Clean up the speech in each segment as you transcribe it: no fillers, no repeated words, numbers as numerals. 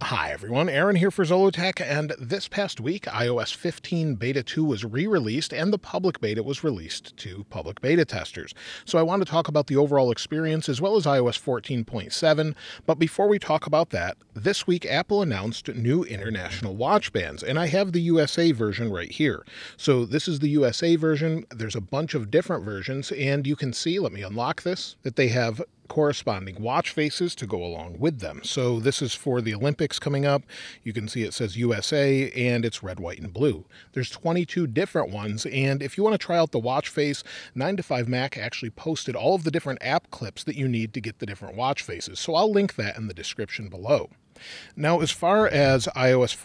Hi everyone, Aaron here for Zollotech, and this past week iOS 15 Beta 2 was re-released and the public beta was released to public beta testers. So I want to talk about the overall experience as well as iOS 14.7, but before we talk about that, this week Apple announced new international watch bands, and I have the USA version right here. So this is the USA version. There's a bunch of different versions, and you can see, let me unlock this, that they have corresponding watch faces to go along with them. So this is for the Olympics coming up. You can see it says USA and it's red, white, and blue. There's 22 different ones, and if you want to try out the watch face, 9to5Mac actually posted all of the different app clips that you need to get the different watch faces. So I'll link that in the description below. Now, as far as iOS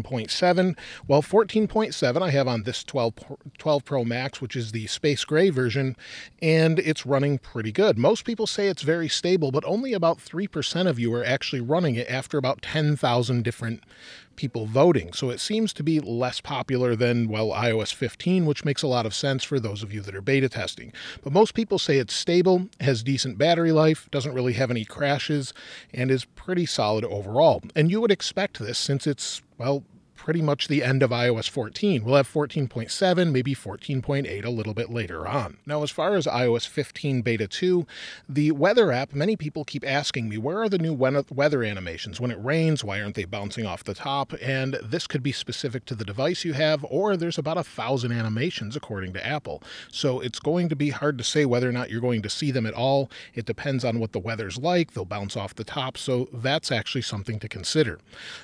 14.7, well, 14.7 I have on this 12 Pro Max, which is the space gray version, and it's running pretty good. Most people say it's very stable, but only about 3% of you are actually running it after about 10,000 different people voting. So it seems to be less popular than, well, iOS 15, which makes a lot of sense for those of you that are beta testing. But most people say it's stable, has decent battery life, doesn't really have any crashes, and is pretty solid overall. And you would expect this since it's, well, pretty much the end of iOS 14. We'll have 14.7, maybe 14.8 a little bit later on. Now, as far as iOS 15 Beta 2, the weather app, many people keep asking me, where are the new weather animations? When it rains, why aren't they bouncing off the top? And this could be specific to the device you have, or there's about 1,000 animations according to Apple. So it's going to be hard to say whether or not you're going to see them at all. It depends on what the weather's like. They'll bounce off the top, so that's actually something to consider.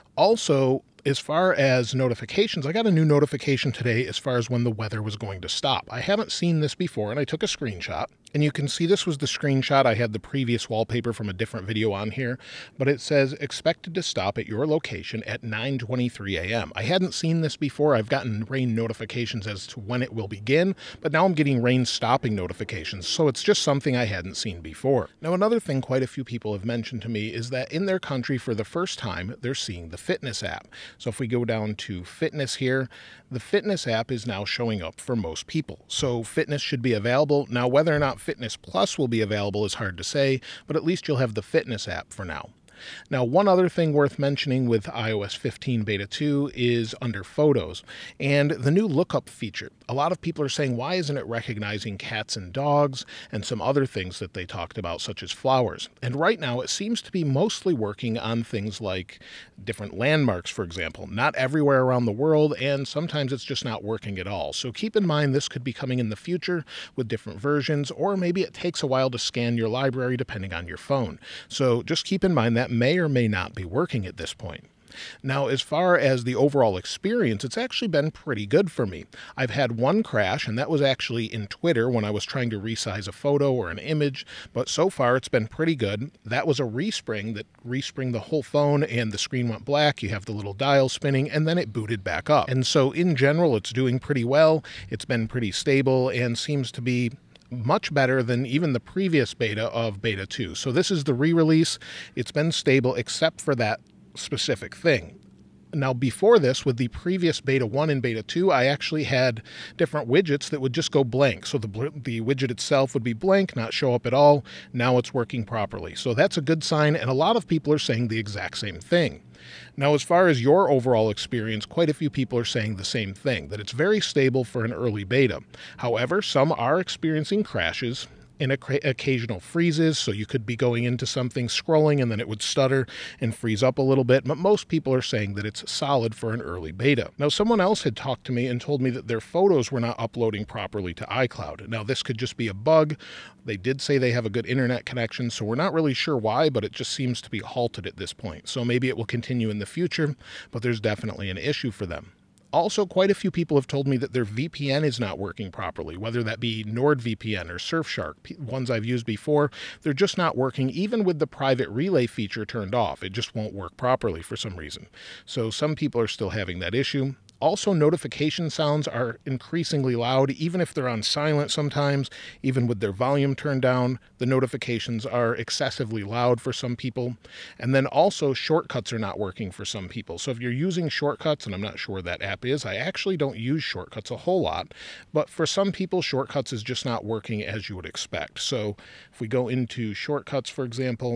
Also, as far as notifications, I got a new notification today as far as when the weather was going to stop. I haven't seen this before, and I took a screenshot. And you can see this was the screenshot. I had the previous wallpaper from a different video on here, but it says expected to stop at your location at 9:23 a.m. I hadn't seen this before. I've gotten rain notifications as to when it will begin, but now I'm getting rain stopping notifications, so it's just something I hadn't seen before. Now, another thing quite a few people have mentioned to me is that in their country, for the first time, they're seeing the fitness app. So if we go down to fitness here, the fitness app is now showing up for most people. So fitness should be available. Now, whether or not Fitness Plus will be available is hard to say, but at least you'll have the fitness app for now. Now, one other thing worth mentioning with iOS 15 Beta 2 is under Photos and the new lookup feature. A lot of people are saying, why isn't it recognizing cats and dogs and some other things that they talked about, such as flowers? And right now, it seems to be mostly working on things like different landmarks, for example. Not everywhere around the world, and sometimes it's just not working at all. So keep in mind this could be coming in the future with different versions, or maybe it takes a while to scan your library depending on your phone. So just keep in mind that may or may not be working at this point. Now, as far as the overall experience, it's actually been pretty good for me. I've had one crash, and that was actually in Twitter when I was trying to resize a photo or an image, but so far it's been pretty good. That was a respring that respringed the whole phone, and the screen went black. You have the little dial spinning, and then it booted back up. And so in general, it's doing pretty well. It's been pretty stable and seems to be much better than even the previous beta of Beta 2. So this is the re-release. It's been stable except for that specific thing. Now, before this, with the previous Beta 1 and Beta 2, I actually had different widgets that would just go blank. So the widget itself would be blank, not show up at all. Now it's working properly. So that's a good sign, and a lot of people are saying the exact same thing. Now, as far as your overall experience, quite a few people are saying the same thing, that it's very stable for an early beta. However, some are experiencing crashes and occasional freezes, so you could be going into something, scrolling, and then it would stutter and freeze up a little bit, but most people are saying that it's solid for an early beta. Now, someone else had talked to me and told me that their photos were not uploading properly to iCloud. Now, this could just be a bug. They did say they have a good internet connection, so we're not really sure why, but it just seems to be halted at this point. So maybe it will continue in the future, but there's definitely an issue for them. Also, quite a few people have told me that their VPN is not working properly, whether that be NordVPN or Surfshark, ones I've used before. They're just not working, even with the private relay feature turned off. It just won't work properly for some reason. So some people are still having that issue. Also, notification sounds are increasingly loud, even if they're on silent sometimes, even with their volume turned down. The notifications are excessively loud for some people. And then also, shortcuts are not working for some people. So if you're using shortcuts, and I'm not sure where that app is, I actually don't use shortcuts a whole lot, but for some people, shortcuts is just not working as you would expect. So if we go into shortcuts, for example,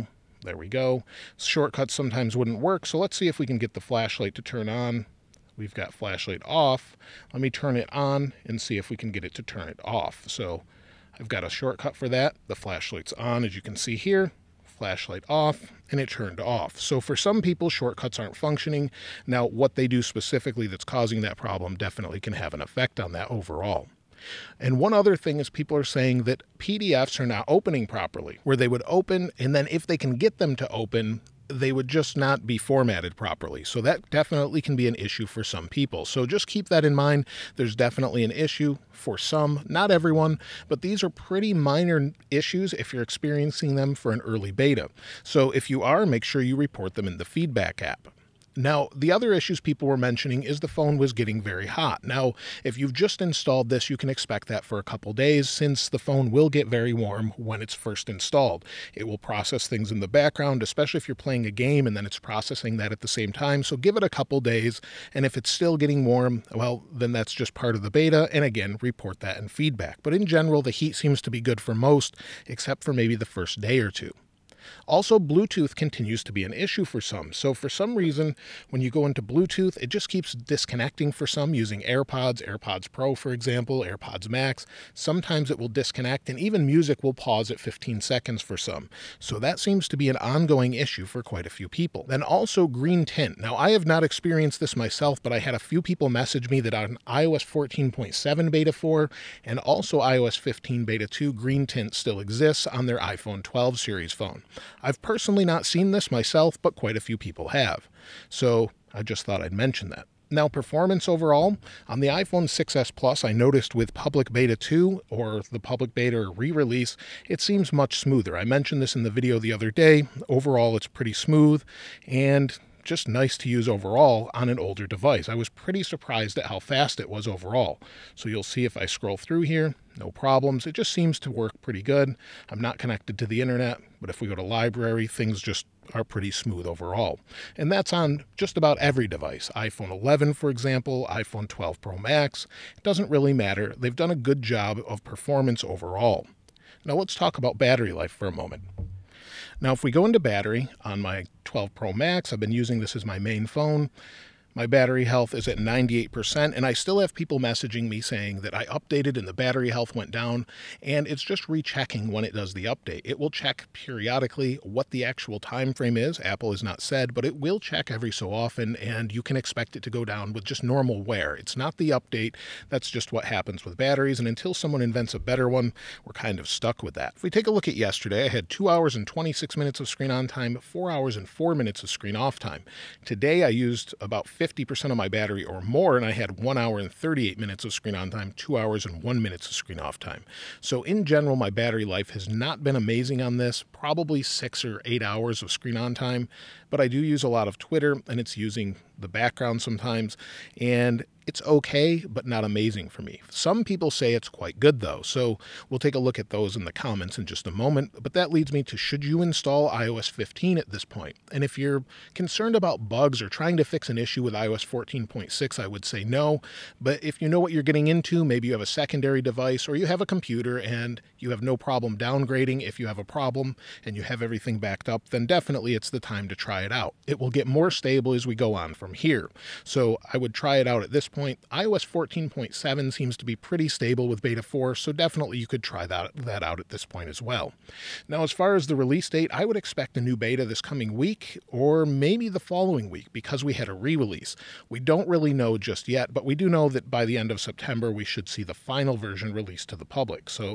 There we go. Shortcuts sometimes wouldn't work, so let's see if we can get the flashlight to turn on. We've got flashlight off. Let me turn it on and see if we can get it to turn it off. So I've got a shortcut for that. The flashlight's on, as you can see here. Flashlight off, and it turned off. So for some people, shortcuts aren't functioning. Now, what they do specifically that's causing that problem definitely can have an effect on that overall. And one other thing is people are saying that PDFs are not opening properly, where they would open, and then if they can get them to open, they would just not be formatted properly. So that definitely can be an issue for some people. So just keep that in mind. There's definitely an issue for some, not everyone, but these are pretty minor issues if you're experiencing them for an early beta. So if you are, make sure you report them in the feedback app. Now, the other issues people were mentioning is the phone was getting very hot. Now, if you've just installed this, you can expect that for a couple days, since the phone will get very warm when it's first installed. It will process things in the background, especially if you're playing a game and then it's processing that at the same time. So give it a couple days, and if it's still getting warm, well, then that's just part of the beta, and again, report that in feedback. But in general, the heat seems to be good for most, except for maybe the first day or two. Also, Bluetooth continues to be an issue for some. So for some reason, when you go into Bluetooth, it just keeps disconnecting for some using AirPods, AirPods Pro, for example, AirPods Max. Sometimes it will disconnect, and even music will pause at 15 seconds for some. So that seems to be an ongoing issue for quite a few people. Then also green tint. Now, I have not experienced this myself, but I had a few people message me that on iOS 14.7 Beta 4 and also iOS 15 Beta 2, green tint still exists on their iPhone 12 series phone. I've personally not seen this myself, but quite a few people have. So I just thought I'd mention that. Now, performance overall, on the iPhone 6s Plus, I noticed with Public Beta 2 or the Public Beta re-release, it seems much smoother. I mentioned this in the video the other day. Overall, it's pretty smooth and just nice to use overall on an older device. I was pretty surprised at how fast it was overall. So you'll see if I scroll through here, no problems. It just seems to work pretty good. I'm not connected to the internet, but if we go to library, things just are pretty smooth overall. And that's on just about every device. iPhone 11, for example, iPhone 12 Pro Max. It doesn't really matter. They've done a good job of performance overall. Now let's talk about battery life for a moment. Now, if we go into battery on my 12 Pro Max, I've been using this as my main phone. My battery health is at 98%, and I still have people messaging me saying that I updated and the battery health went down, and it's just rechecking when it does the update. It will check periodically what the actual time frame is. Apple has not said, but it will check every so often, and you can expect it to go down with just normal wear. It's not the update. That's just what happens with batteries, and until someone invents a better one, we're kind of stuck with that. If we take a look at yesterday, I had 2 hours and 26 minutes of screen on time, 4 hours and 4 minutes of screen off time. Today, I used about 50% of my battery or more, and I had 1 hour and 38 minutes of screen on time, 2 hours and 1 minute of screen off time. So in general, my battery life has not been amazing on this, probably 6 or 8 hours of screen on time, but I do use a lot of Twitter, and it's using the background sometimes, and it's okay, but not amazing for me. Some people say it's quite good though, so we'll take a look at those in the comments in just a moment. But that leads me to, should you install iOS 15 at this point? And if you're concerned about bugs or trying to fix an issue with iOS 14.6, I would say no. But if you know what you're getting into, maybe you have a secondary device or you have a computer and you have no problem downgrading if you have a problem and you have everything backed up, then definitely it's the time to try it out. It will get more stable as we go on from here. So I would try it out at this point. iOS 14.7 seems to be pretty stable with Beta 4, so definitely you could try that out at this point as well. Now, as far as the release date, I would expect a new beta this coming week or maybe the following week because we had a re-release. We don't really know just yet, but we do know that by the end of September, we should see the final version released to the public. So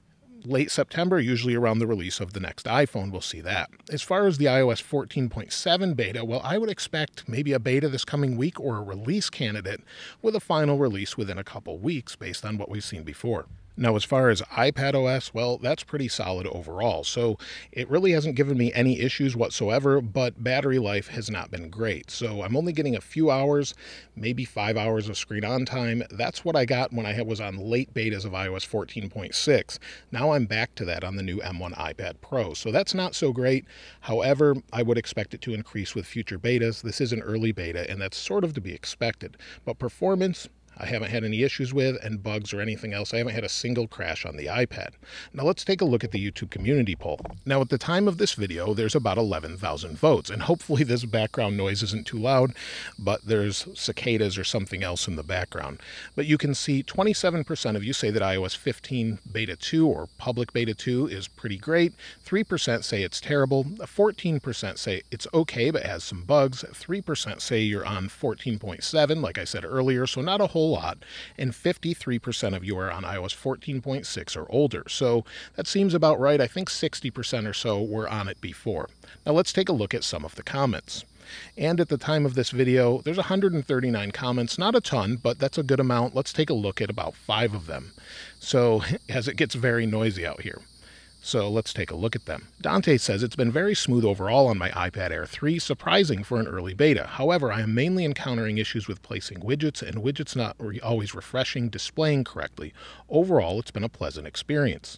late September, usually around the release of the next iPhone, we'll see that. As far as the iOS 14.7 beta, well, I would expect maybe a beta this coming week or a release candidate with a final release within a couple weeks based on what we've seen before. Now, as far as iPadoS, well, that's pretty solid overall. So it really hasn't given me any issues whatsoever, but battery life has not been great. So I'm only getting a few hours, maybe 5 hours of screen on time. That's what I got when I was on late betas of iOS 14.6. Now I'm back to that on the new M1 iPad Pro. So that's not so great. However, I would expect it to increase with future betas. This is an early beta, and that's sort of to be expected. But performance, I haven't had any issues with, and bugs or anything else. I haven't had a single crash on the iPad. Now let's take a look at the YouTube community poll. Now at the time of this video, there's about 11,000 votes, and hopefully this background noise isn't too loud, but there's cicadas or something else in the background. But you can see 27% of you say that iOS 15 Beta 2 or Public Beta 2 is pretty great. 3% say it's terrible. 14% say it's okay but has some bugs. 3% say you're on 14.7, like I said earlier, so not a whole lot. And 53% of you are on iOS 14.6 or older. So that seems about right. I think 60% or so were on it before. Now let's take a look at some of the comments. And at the time of this video, there's 139 comments, not a ton, but that's a good amount. Let's take a look at about 5 of them. So as it gets very noisy out here. So let's take a look at them. Dante says, it's been very smooth overall on my iPad Air 3, surprising for an early beta. However, I am mainly encountering issues with placing widgets and widgets not always refreshing, displaying correctly. Overall, it's been a pleasant experience.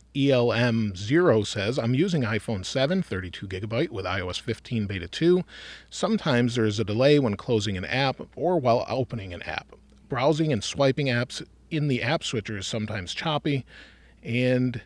ELM0 says, I'm using iPhone 7, 32GB with iOS 15 Beta 2. Sometimes there is a delay when closing an app or while opening an app. Browsing and swiping apps in the app switcher is sometimes choppy, and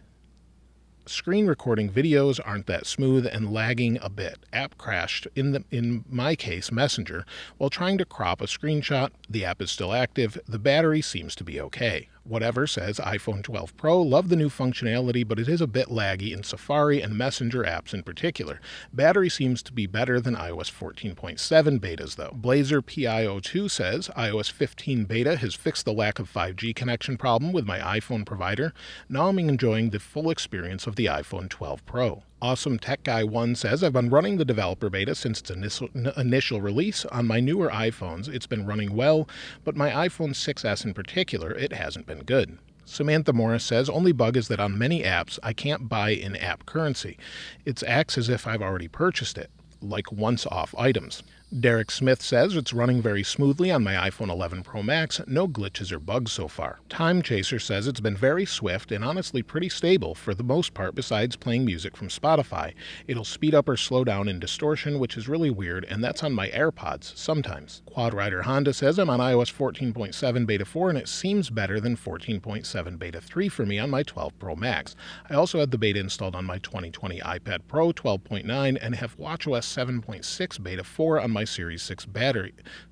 screen recording videos aren't that smooth and lagging a bit. App crashed, in my case, Messenger, while trying to crop a screenshot. The app is still active. The battery seems to be okay. Whatever says iPhone 12 Pro, love the new functionality, but it is a bit laggy in Safari and Messenger apps in particular. Battery seems to be better than iOS 14.7 betas though. Blazer PIO2 says, iOS 15 beta has fixed the lack of 5G connection problem with my iPhone provider. Now I'm enjoying the full experience of the iPhone 12 Pro. Awesome Tech Guy 1 says, I've been running the developer beta since its initial release. On my newer iPhones, it's been running well, but my iPhone 6S in particular, it hasn't been good. Samantha Morris says, only bug is that on many apps, I can't buy in-app currency. It acts as if I've already purchased it, like once-off items. Derek Smith says it's running very smoothly on my iPhone 11 Pro Max, no glitches or bugs so far. Time Chaser says it's been very swift and honestly pretty stable for the most part besides playing music from Spotify. It'll speed up or slow down in distortion, which is really weird, and that's on my AirPods sometimes. Quad Rider Honda says I'm on iOS 14.7 Beta 4 and it seems better than 14.7 Beta 3 for me on my 12 Pro Max. I also had the beta installed on my 2020 iPad Pro 12.9 and have watchOS 7.6 Beta 4 on my Series 6 battery.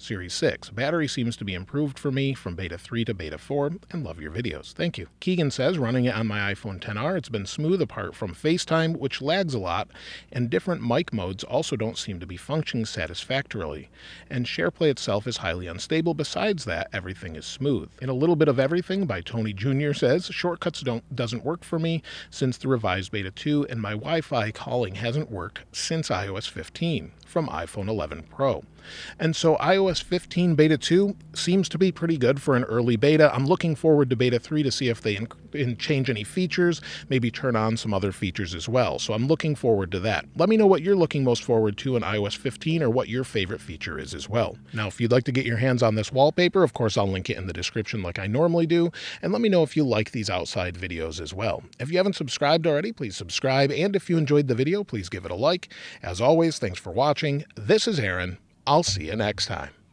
Battery seems to be improved for me from Beta 3 to Beta 4, and love your videos. Thank you. Keegan says, running it on my iPhone XR, it's been smooth apart from FaceTime, which lags a lot, and different mic modes also don't seem to be functioning satisfactorily. And SharePlay itself is highly unstable. Besides that, everything is smooth. In a little bit of everything by Tony Jr. says, shortcuts doesn't work for me since the revised Beta 2, and my Wi-Fi calling hasn't worked since iOS 15 from iPhone 11 Pro. And so iOS 15 Beta 2 seems to be pretty good for an early beta. I'm looking forward to Beta 3 to see if they change any features, maybe turn on some other features as well. So I'm looking forward to that. Let me know what you're looking most forward to in iOS 15 or what your favorite feature is as well. Now, if you'd like to get your hands on this wallpaper, of course, I'll link it in the description like I normally do. And let me know if you like these outside videos as well. If you haven't subscribed already, please subscribe. And if you enjoyed the video, please give it a like. As always, thanks for watching. This is Aaron. I'll see you next time.